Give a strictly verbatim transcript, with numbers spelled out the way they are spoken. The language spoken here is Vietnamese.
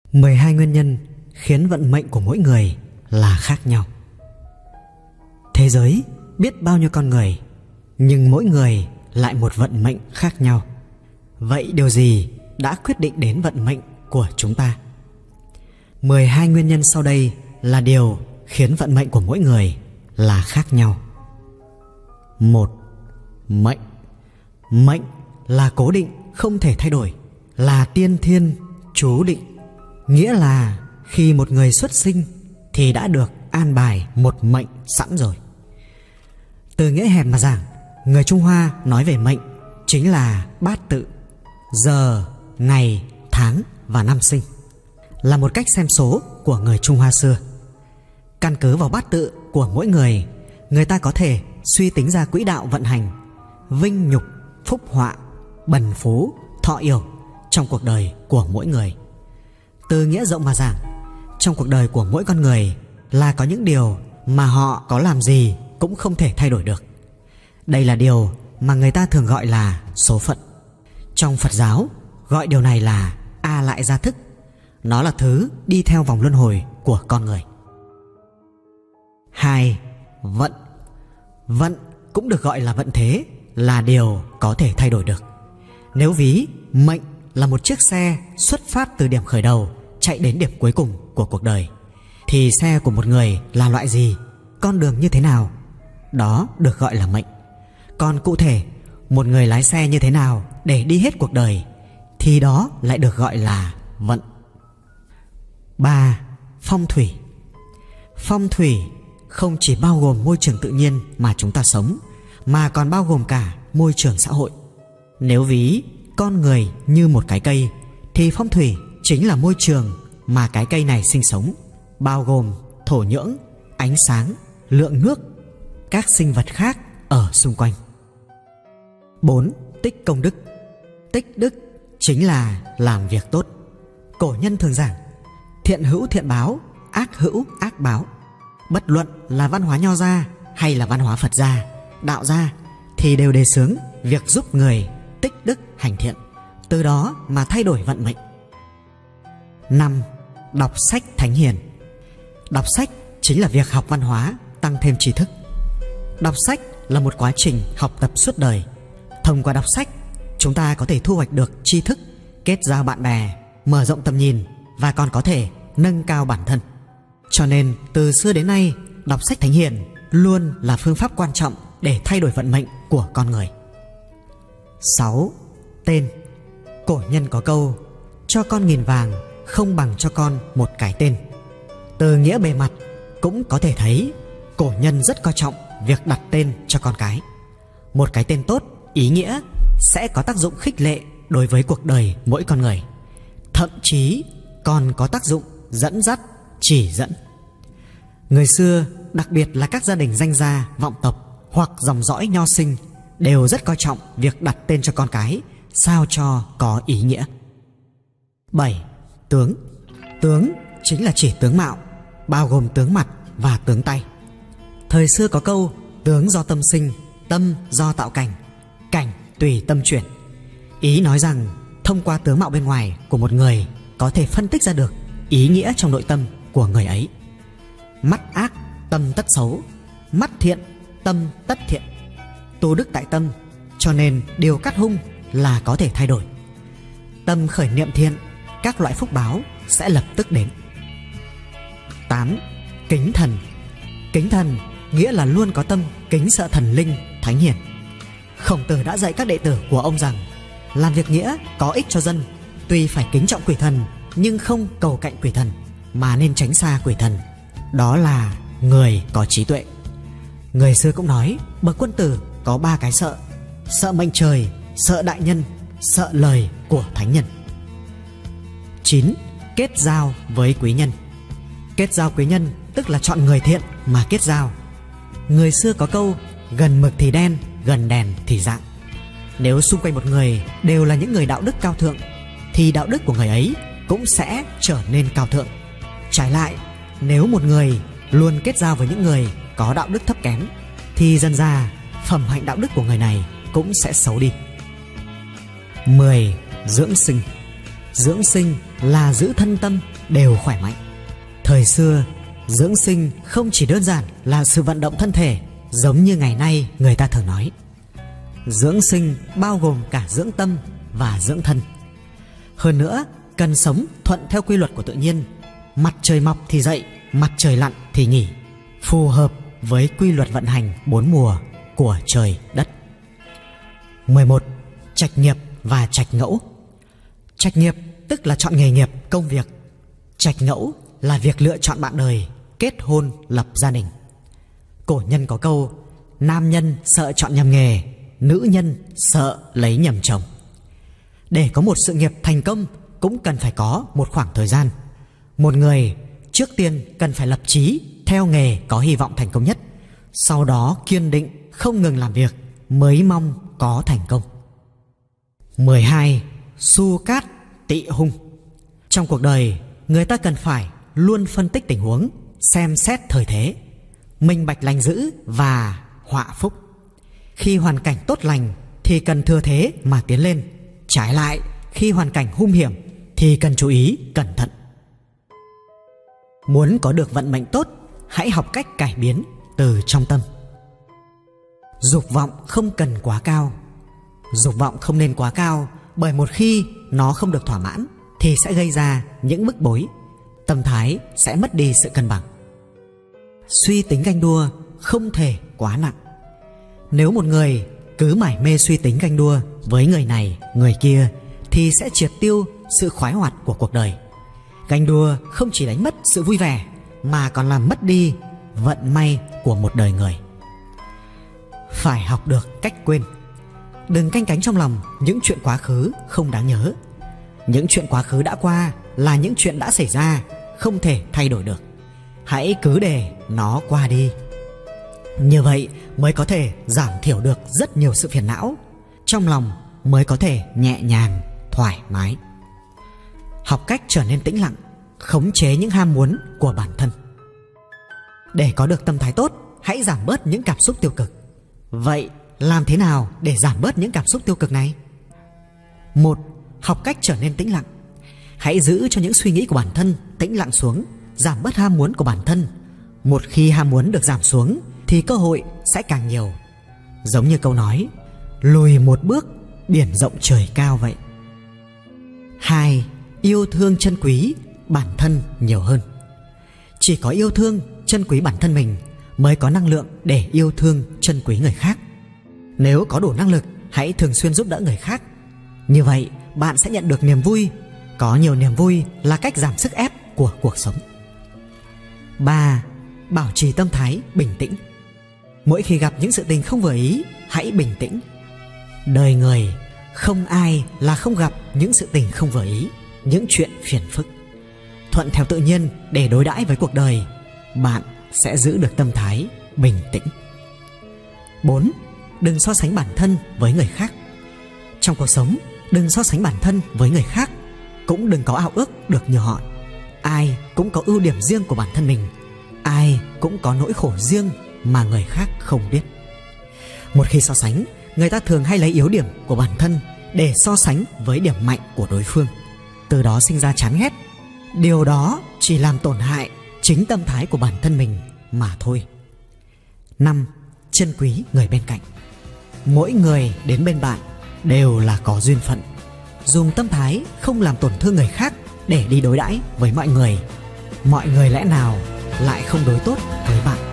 mười hai nguyên nhân khiến vận mệnh của mỗi người là khác nhau. Thế giới biết bao nhiêu con người, nhưng mỗi người lại một vận mệnh khác nhau. Vậy điều gì đã quyết định đến vận mệnh của chúng ta? mười hai nguyên nhân sau đây là điều khiến vận mệnh của mỗi người là khác nhau. Một. Mệnh. Mệnh là cố định, không thể thay đổi, là tiên thiên chú định. Nghĩa là khi một người xuất sinh thì đã được an bài một mệnh sẵn rồi. Từ nghĩa hẹp mà giảng, người Trung Hoa nói về mệnh chính là bát tự, giờ, ngày, tháng và năm sinh, là một cách xem số của người Trung Hoa xưa. Căn cứ vào bát tự của mỗi người, người ta có thể suy tính ra quỹ đạo vận hành, vinh nhục, phúc họa, bần phú, thọ yểu trong cuộc đời của mỗi người. Từ nghĩa rộng mà giảng, trong cuộc đời của mỗi con người là có những điều mà họ có làm gì cũng không thể thay đổi được. Đây là điều mà người ta thường gọi là số phận. Trong Phật giáo gọi điều này là A lại gia thức. Nó là thứ đi theo vòng luân hồi của con người. Hai. Vận. Vận cũng được gọi là vận thế, là điều có thể thay đổi được. Nếu ví mệnh là một chiếc xe xuất phát từ điểm khởi đầu chạy đến điểm cuối cùng của cuộc đời, thì xe của một người là loại gì, con đường như thế nào, đó được gọi là mệnh. Còn cụ thể một người lái xe như thế nào để đi hết cuộc đời thì đó lại được gọi là vận. Ba. Phong thủy. Phong thủy không chỉ bao gồm môi trường tự nhiên mà chúng ta sống, mà còn bao gồm cả môi trường xã hội. Nếu ví con người như một cái cây thì phong thủy chính là môi trường mà cái cây này sinh sống, bao gồm thổ nhưỡng, ánh sáng, lượng nước, các sinh vật khác ở xung quanh. Bốn. Tích công đức. Tích đức chính là làm việc tốt. Cổ nhân thường giảng thiện hữu thiện báo, ác hữu ác báo. Bất luận là văn hóa Nho gia hay là văn hóa Phật gia, Đạo gia thì đều đề xướng việc giúp người tích đức hành thiện, từ đó mà thay đổi vận mệnh. Năm. Đọc sách thánh hiền. Đọc sách chính là việc học văn hóa, tăng thêm tri thức. Đọc sách là một quá trình học tập suốt đời. Thông qua đọc sách, chúng ta có thể thu hoạch được tri thức, kết giao bạn bè, mở rộng tầm nhìn và còn có thể nâng cao bản thân. Cho nên từ xưa đến nay, đọc sách thánh hiền luôn là phương pháp quan trọng để thay đổi vận mệnh của con người. Sáu. Tên. Cổ nhân có câu cho con nghìn vàng không bằng cho con một cái tên. Từ nghĩa bề mặt cũng có thể thấy cổ nhân rất coi trọng việc đặt tên cho con cái. Một cái tên tốt, ý nghĩa sẽ có tác dụng khích lệ đối với cuộc đời mỗi con người, thậm chí còn có tác dụng dẫn dắt, chỉ dẫn. Người xưa, đặc biệt là các gia đình danh gia, vọng tộc hoặc dòng dõi nho sinh, đều rất coi trọng việc đặt tên cho con cái sao cho có ý nghĩa. Bảy. Tướng. Tướng chính là chỉ tướng mạo, bao gồm tướng mặt và tướng tay. Thời xưa có câu tướng do tâm sinh, tâm do tạo cảnh, cảnh tùy tâm chuyển. Ý nói rằng thông qua tướng mạo bên ngoài của một người có thể phân tích ra được ý nghĩa trong nội tâm của người ấy. Mắt ác, tâm tất xấu. Mắt thiện, tâm tất thiện. Tu đức tại tâm, cho nên điều cắt hung là có thể thay đổi. Tâm khởi niệm thiện, các loại phúc báo sẽ lập tức đến. Tám. Kính thần. Kính thần nghĩa là luôn có tâm kính sợ thần linh, thánh hiền. Khổng Tử đã dạy các đệ tử của ông rằng làm việc nghĩa có ích cho dân, tuy phải kính trọng quỷ thần nhưng không cầu cạnh quỷ thần, mà nên tránh xa quỷ thần. Đó là người có trí tuệ. Người xưa cũng nói bậc quân tử có ba cái sợ: sợ mệnh trời, sợ đại nhân, sợ lời của thánh nhân. Chín. Kết giao với quý nhân. Kết giao quý nhân tức là chọn người thiện mà kết giao. Người xưa có câu gần mực thì đen, gần đèn thì rạng. Nếu xung quanh một người đều là những người đạo đức cao thượng thì đạo đức của người ấy cũng sẽ trở nên cao thượng. Trái lại, nếu một người luôn kết giao với những người có đạo đức thấp kém thì dần ra phẩm hạnh đạo đức của người này cũng sẽ xấu đi. Mười. Dưỡng sinh. Dưỡng sinh là giữ thân tâm đều khỏe mạnh. Thời xưa, dưỡng sinh không chỉ đơn giản là sự vận động thân thể giống như ngày nay người ta thường nói. Dưỡng sinh bao gồm cả dưỡng tâm và dưỡng thân. Hơn nữa, cần sống thuận theo quy luật của tự nhiên. Mặt trời mọc thì dậy, mặt trời lặn thì nghỉ, phù hợp với quy luật vận hành bốn mùa của trời đất. mười một. Trạch nghiệp và trạch ngẫu. Trạch nghiệp tức là chọn nghề nghiệp, công việc. Trạch ngẫu là việc lựa chọn bạn đời, kết hôn, lập gia đình. Cổ nhân có câu: nam nhân sợ chọn nhầm nghề, nữ nhân sợ lấy nhầm chồng. Để có một sự nghiệp thành công cũng cần phải có một khoảng thời gian. Một người trước tiên cần phải lập chí theo nghề có hy vọng thành công nhất, sau đó kiên định không ngừng làm việc mới mong có thành công. mười hai. Su cát tị hung. Trong cuộc đời, người ta cần phải luôn phân tích tình huống, xem xét thời thế, minh bạch lành dữ và họa phúc. Khi hoàn cảnh tốt lành thì cần thừa thế mà tiến lên. Trái lại, khi hoàn cảnh hung hiểm thì cần chú ý cẩn thận. Muốn có được vận mệnh tốt, hãy học cách cải biến từ trong tâm. Dục vọng không cần quá cao. Dục vọng không nên quá cao, bởi một khi nó không được thỏa mãn thì sẽ gây ra những bức bối, tâm thái sẽ mất đi sự cân bằng. Suy tính ganh đua không thể quá nặng. Nếu một người cứ mải mê suy tính ganh đua với người này, người kia thì sẽ triệt tiêu sự khoái hoạt của cuộc đời. Ganh đua không chỉ đánh mất sự vui vẻ mà còn làm mất đi vận may của một đời người. Phải học được cách quên. Đừng canh cánh trong lòng những chuyện quá khứ không đáng nhớ. Những chuyện quá khứ đã qua là những chuyện đã xảy ra, không thể thay đổi được. Hãy cứ để nó qua đi. Như vậy mới có thể giảm thiểu được rất nhiều sự phiền não, trong lòng mới có thể nhẹ nhàng, thoải mái. Học cách trở nên tĩnh lặng, khống chế những ham muốn của bản thân. Để có được tâm thái tốt, hãy giảm bớt những cảm xúc tiêu cực. Vậy làm thế nào để giảm bớt những cảm xúc tiêu cực này? Một. Học cách trở nên tĩnh lặng. Hãy giữ cho những suy nghĩ của bản thân tĩnh lặng xuống, giảm bớt ham muốn của bản thân. Một khi ham muốn được giảm xuống thì cơ hội sẽ càng nhiều. Giống như câu nói: lùi một bước, biển rộng trời cao vậy. Hai. Yêu thương trân quý bản thân nhiều hơn. Chỉ có yêu thương trân quý bản thân mình mới có năng lượng để yêu thương trân quý người khác. Nếu có đủ năng lực, hãy thường xuyên giúp đỡ người khác. Như vậy bạn sẽ nhận được niềm vui. Có nhiều niềm vui là cách giảm sức ép của cuộc sống. Ba. Bảo trì tâm thái bình tĩnh. Mỗi khi gặp những sự tình không vừa ý, hãy bình tĩnh. Đời người không ai là không gặp những sự tình không vừa ý, những chuyện phiền phức. Thuận theo tự nhiên để đối đãi với cuộc đời, bạn sẽ giữ được tâm thái bình tĩnh. Bốn. Đừng so sánh bản thân với người khác. Trong cuộc sống, đừng so sánh bản thân với người khác, cũng đừng có ao ước được như họ. Ai cũng có ưu điểm riêng của bản thân mình, ai cũng có nỗi khổ riêng mà người khác không biết. Một khi so sánh, người ta thường hay lấy yếu điểm của bản thân để so sánh với điểm mạnh của đối phương, từ đó sinh ra chán ghét. Điều đó chỉ làm tổn hại chính tâm thái của bản thân mình mà thôi. Năm. Trân quý người bên cạnh. Mỗi người đến bên bạn đều là có duyên phận. Dùng tâm thái không làm tổn thương người khác để đi đối đãi với mọi người. Mọi người lẽ nào lại không đối tốt với bạn?